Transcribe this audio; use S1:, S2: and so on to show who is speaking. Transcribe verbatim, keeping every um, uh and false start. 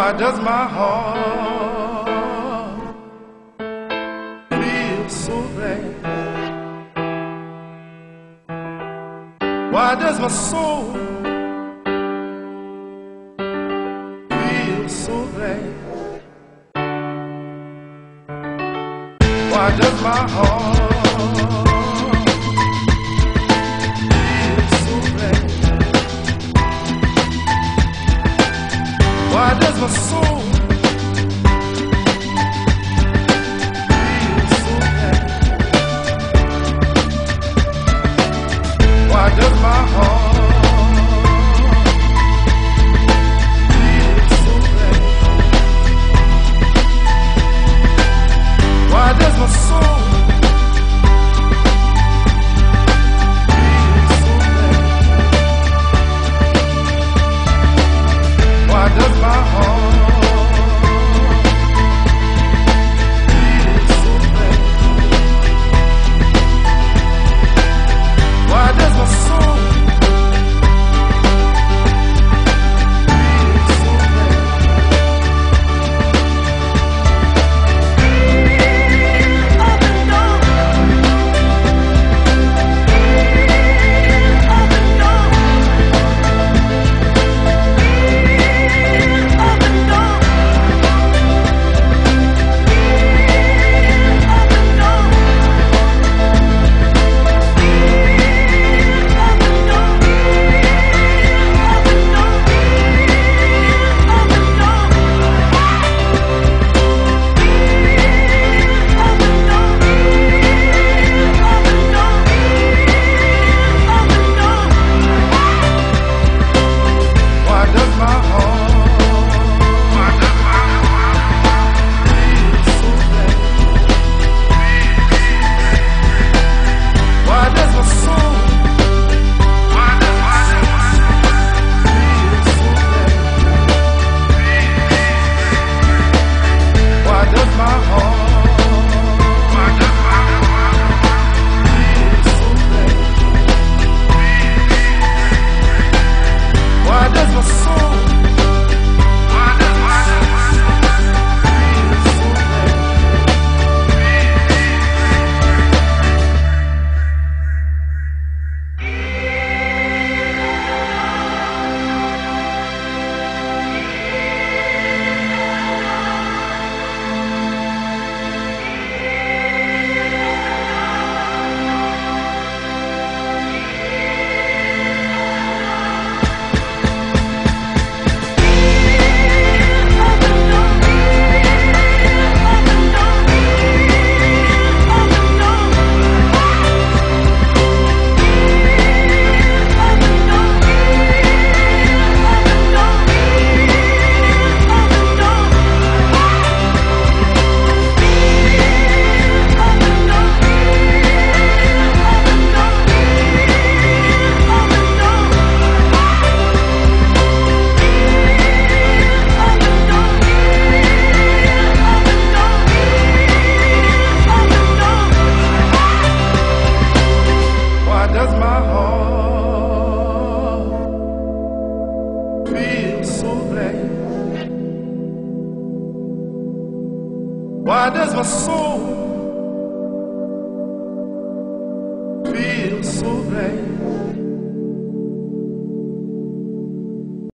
S1: Why does my heart feel so bad? Why does my soul feel so bad? Why does my heart feel so bad? Why does my soul feel so bad? Why does my heart feel so bad? Why does my soul feel so bad? Why does my heart feel so bad? Why does my soul feel so bad? Why does my soul feel so bad?